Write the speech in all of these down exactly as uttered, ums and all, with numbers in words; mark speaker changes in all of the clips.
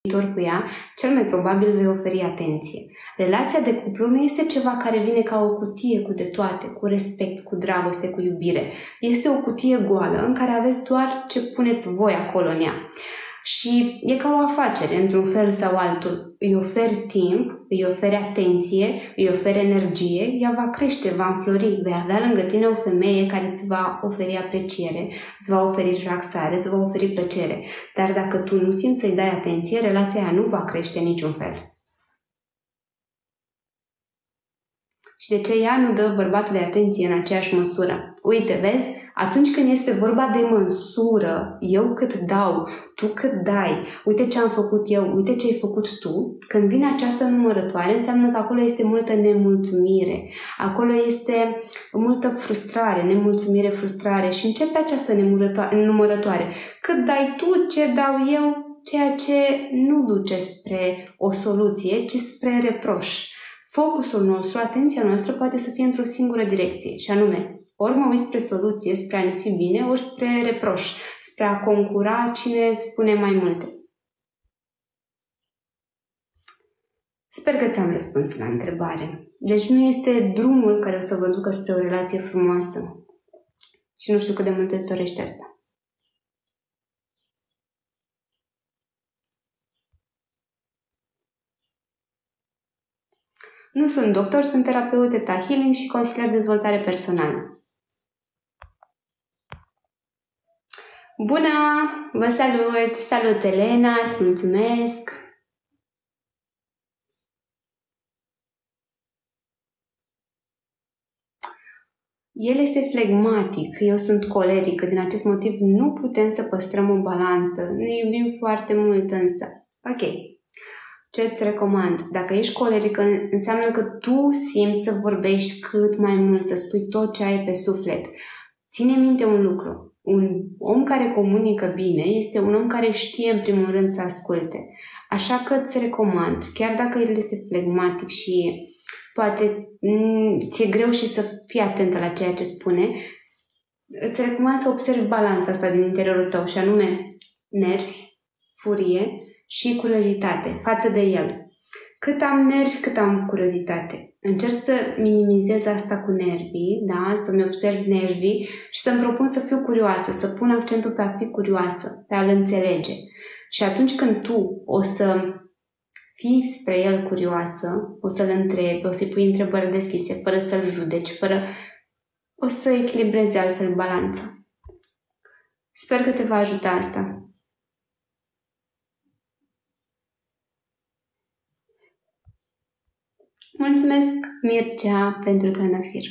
Speaker 1: cu ea, cel mai probabil vei oferi atenție. Relația de cuplu nu este ceva care vine ca o cutie cu de toate, cu respect, cu dragoste, cu iubire. Este o cutie goală în care aveți doar ce puneți voi acolo în ea. Și e ca o afacere, într-un fel sau altul. Îi oferi timp, îi oferi atenție, îi oferi energie, ea va crește, va înflori, vei avea lângă tine o femeie care îți va oferi apreciere, îți va oferi relaxare, îți va oferi plăcere. Dar dacă tu nu simți să-i dai atenție, relația aia nu va crește în niciun fel. Și de ce ea nu dă bărbatului atenție în aceeași măsură? Uite, vezi? Atunci când este vorba de măsură, eu cât dau, tu cât dai, uite ce am făcut eu, uite ce ai făcut tu, când vine această numărătoare, înseamnă că acolo este multă nemulțumire, acolo este multă frustrare, nemulțumire, frustrare și începe această numărătoare. Cât dai tu, ce dau eu, ceea ce nu duce spre o soluție, ci spre reproș. Focusul nostru, atenția noastră poate să fie într-o singură direcție, și anume, ori mă uit spre soluție, spre a ne fi bine, ori spre reproș, spre a concura cine spune mai multe. Sper că ți-am răspuns la întrebare. Deci nu este drumul care o să vă ducă spre o relație frumoasă. Și nu știu cât de mult îți dorește asta. Nu sunt doctor, sunt terapeut Theta Healing și consilier de dezvoltare personală. Bună! Vă salut! Salut, Elena! Îți mulțumesc! El este flegmatic, eu sunt colerică, din acest motiv nu putem să păstrăm o balanță. Ne iubim foarte mult însă. Ok. Ce îți recomand? Dacă ești colerică, înseamnă că tu simți să vorbești cât mai mult, să spui tot ce ai pe suflet. Ține minte un lucru. Un om care comunică bine este un om care știe în primul rând să asculte. Așa că îți recomand, chiar dacă el este flegmatic și poate ți-e greu și să fii atentă la ceea ce spune, îți recomand să observi balanța asta din interiorul tău, și anume nervi, furie și curiozitate față de el. Cât am nervi, cât am curiozitate. Încerc să minimizez asta cu nervii, da? Să-mi observ nervii și să-mi propun să fiu curioasă, să pun accentul pe a fi curioasă, pe a-l înțelege. Și atunci când tu o să fii spre el curioasă, o să-l întrebi, o să-i pui întrebări deschise, fără să-l judeci, fără... o să echilibrezi altfel balanța. Sper că te va ajuta asta. Mulțumesc, Mircea, pentru trandafir.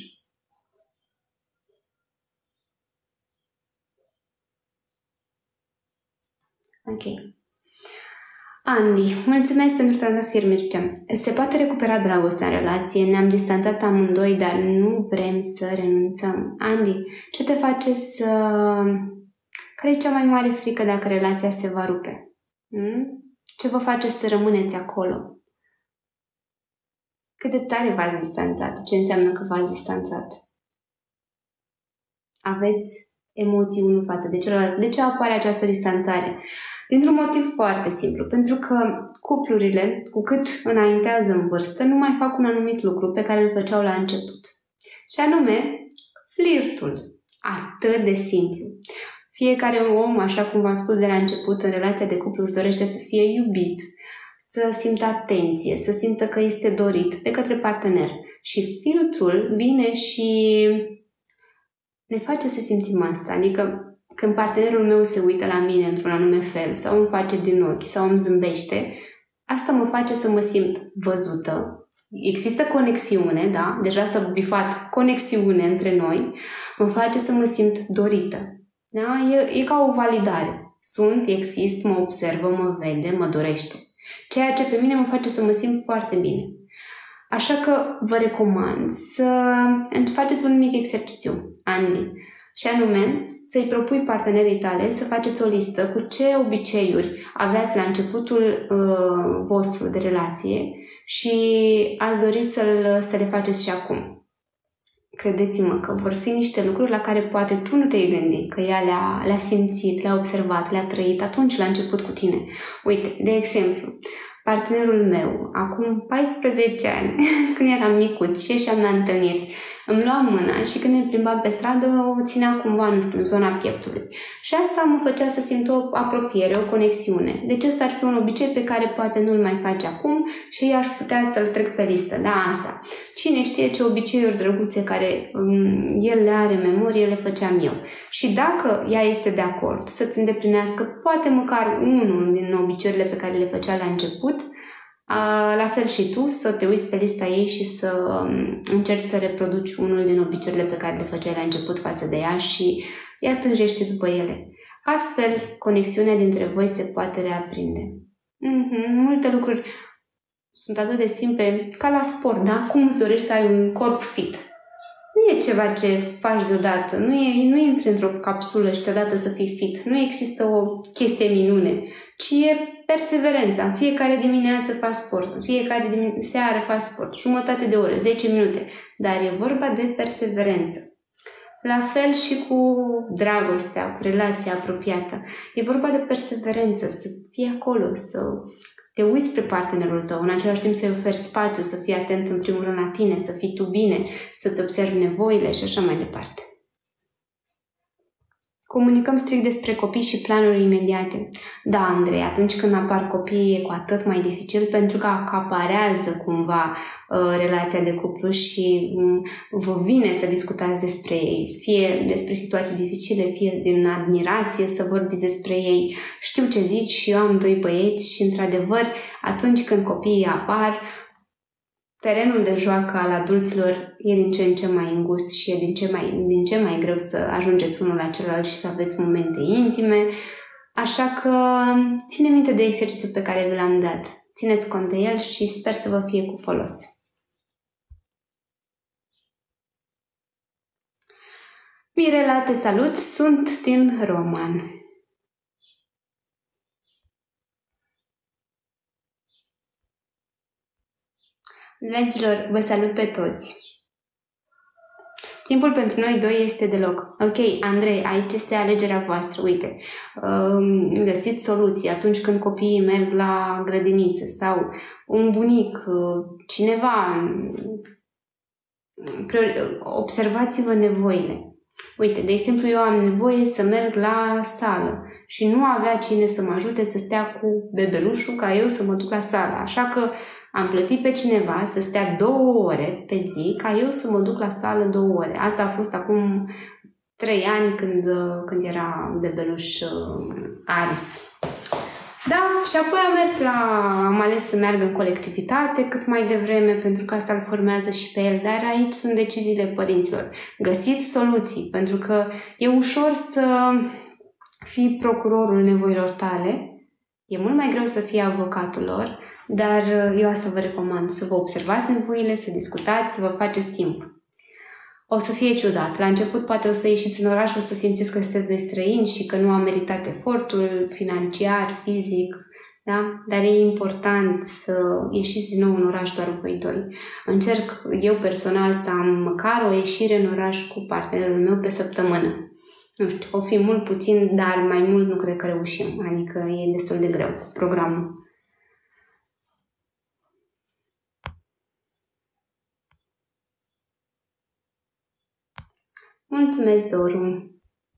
Speaker 1: Ok. Andy, mulțumesc pentru trandafir, Mircea. Se poate recupera dragostea în relație, ne-am distanțat amândoi, dar nu vrem să renunțăm. Andy, ce te face să... Care e cea mai mare frică dacă relația se va rupe? Hmm? Ce vă face să rămâneți acolo? Cât de tare v-ați distanțat? Ce înseamnă că v-ați distanțat? Aveți emoții unul față de celălalt. De ce apare această distanțare? Dintr-un motiv foarte simplu. Pentru că cuplurile, cu cât înaintează în vârstă, nu mai fac un anumit lucru pe care îl făceau la început. Și anume, flirtul. Atât de simplu. Fiecare om, așa cum v-am spus de la început, în relația de cuplu își dorește să fie iubit, să simtă atenție, să simtă că este dorit de către partener. Și filtrul vine și ne face să simțim asta. Adică când partenerul meu se uită la mine într-un anume fel sau îmi face din ochi sau îmi zâmbește, asta mă face să mă simt văzută. Există conexiune, da? Deja s-a bifat conexiune între noi. Mă face să mă simt dorită. Da? E, e ca o validare. Sunt, exist, mă observă, mă vede, mă dorește. Ceea ce pe mine mă face să mă simt foarte bine. Așa că vă recomand să faceți un mic exercițiu, Andy, și anume să-i propui partenerii tale să faceți o listă cu ce obiceiuri aveați la începutul uh, vostru de relație și ați dori să, să le faceți și acum. credeți-mă că vor fi niște lucruri la care poate tu nu te-ai gândit, că ea le-a, le-a simțit, le-a observat, le-a trăit atunci la început cu tine. Uite, de exemplu, partenerul meu, acum paisprezece ani, când eram micuț și ieșeam la întâlniri, îmi lua mâna și când ne plimbam pe stradă, o ținea cumva, nu știu, în zona pieptului. Și asta mă făcea să simt o apropiere, o conexiune. Deci ăsta ar fi un obicei pe care poate nu-l mai face acum și eu aș putea să-l trec pe listă. Da, asta. Cine știe ce obiceiuri drăguțe care um, el le are în memorie, le făceam eu. Și dacă ea este de acord să-ți îndeplinească poate măcar unul din obiceiurile pe care le făcea la început, la fel și tu, să te uiți pe lista ei și să încerci să reproduci unul din obiceiurile pe care le făceai la început față de ea și ea tânjește după ele. Astfel, conexiunea dintre voi se poate reaprinde. Mm-hmm. Multe lucruri sunt atât de simple ca la sport, da? Cum îți dorești să ai un corp fit? Nu e ceva ce faci deodată, nu, e, nu intri într-o capsulă și deodată să fii fit. Nu există o chestie minune, ci e perseverența. În fiecare dimineață faci sport, în fiecare dimine- seară faci sport, jumătate de oră, zece minute, dar e vorba de perseverență. La fel și cu dragostea, cu relația apropiată. E vorba de perseverență, să fii acolo, să te uiți spre partenerul tău, în același timp să-i oferi spațiu, să fii atent în primul rând la tine, să fii tu bine, să-ți observi nevoile și așa mai departe. Comunicăm strict despre copii și planuri imediate. Da, Andrei, atunci când apar copiii e cu atât mai dificil pentru că acaparează cumva uh, relația de cuplu și um, vă vine să discutați despre ei, fie despre situații dificile, fie din admirație, să vorbiți despre ei. Știu ce zici și eu am doi băieți și, într-adevăr, atunci când copiii apar, terenul de joacă al adulților e din ce în ce mai îngust și e din ce, mai, din ce mai greu să ajungeți unul la celălalt și să aveți momente intime. Așa că ține minte de exercițiul pe care vi l-am dat. Țineți cont de el și sper să vă fie cu folos. Mirela, te salut! Sunt din Roman. Dragilor, vă salut pe toți! Timpul pentru noi doi este deloc. Ok, Andrei, aici este alegerea voastră. Uite, găsiți soluții atunci când copiii merg la grădiniță sau un bunic, cineva. Observați-vă nevoile. Uite, de exemplu, eu am nevoie să merg la sală și nu avea cine să mă ajute să stea cu bebelușul ca eu să mă duc la sală. Așa că am plătit pe cineva să stea două ore pe zi ca eu să mă duc la sală două ore. Asta a fost acum trei ani când, când era bebeluș Aris. Da, și apoi am mers la... am ales să meargă în colectivitate cât mai devreme, pentru că asta îl formează și pe el, dar aici sunt deciziile părinților. Găsiți soluții, pentru că e ușor să fii procurorul nevoilor tale, e mult mai greu să fii avocatul lor, dar eu asta vă recomand, să vă observați nevoile, să discutați, să vă faceți timp. O să fie ciudat. La început poate o să ieșiți în oraș, o să simțiți că sunteți doi străini și că nu a meritat efortul financiar, fizic, da? Dar e important să ieșiți din nou în oraș doar voi doi. Încerc eu personal să am măcar o ieșire în oraș cu partenerul meu pe săptămână. Nu știu, o fi mult puțin, dar mai mult nu cred că reușim. Adică e destul de greu cu programul. Mulțumesc, Doru!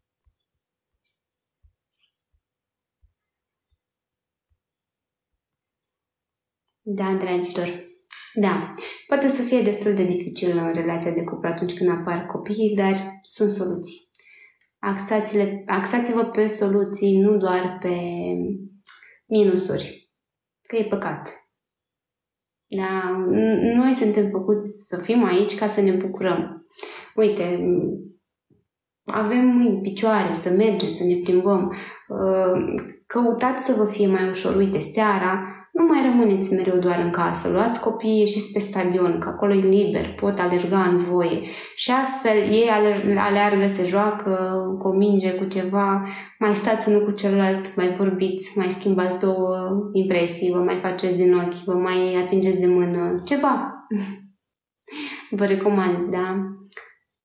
Speaker 1: Da, dragilor, da, poate să fie destul de dificil în relația de cuplu atunci când apar copiii, dar sunt soluții. Axați-le, axați-vă pe soluții, nu doar pe minusuri, că e păcat. Da, noi suntem făcuți să fim aici ca să ne bucurăm. Uite, avem mâini, picioare, să mergem, să ne plimbăm. Căutați să vă fie mai ușor. Uite, seara nu mai rămâneți mereu doar în casă. Luați copiii, ieșiți pe stadion, că acolo e liber, pot alerga în voie. Și astfel ei aleargă, se joacă cu o minge, cu ceva, mai stați unul cu celălalt, mai vorbiți, mai schimbați două impresii, vă mai faceți din ochi, vă mai atingeți de mână, ceva. Vă recomand, da?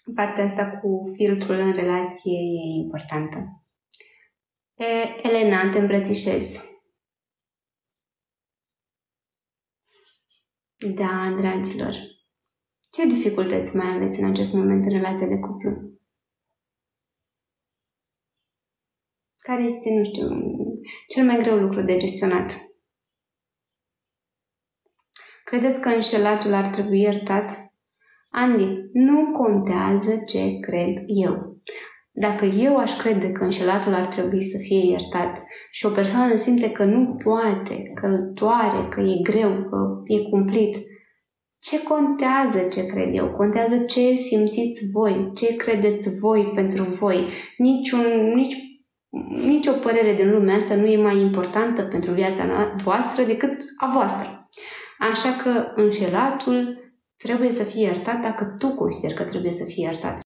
Speaker 1: Partea asta cu filtrul în relație e importantă. E, Elena, te îmbrățișez. Da, dragilor. Ce dificultăți mai aveți în acest moment în relația de cuplu? Care este, nu știu, cel mai greu lucru de gestionat? Credeți că înșelatul ar trebui iertat? Andy, nu contează ce cred eu. Dacă eu aș crede că înșelatul ar trebui să fie iertat și o persoană simte că nu poate, că îl doare, că e greu, că e cumplit, ce contează ce cred eu? Contează ce simțiți voi, ce credeți voi pentru voi. Niciun, nici, nici o părere din lumea asta nu e mai importantă pentru viața voastră decât a voastră. Așa că înșelatul trebuie să fie iertat dacă tu consideri că trebuie să fie iertat.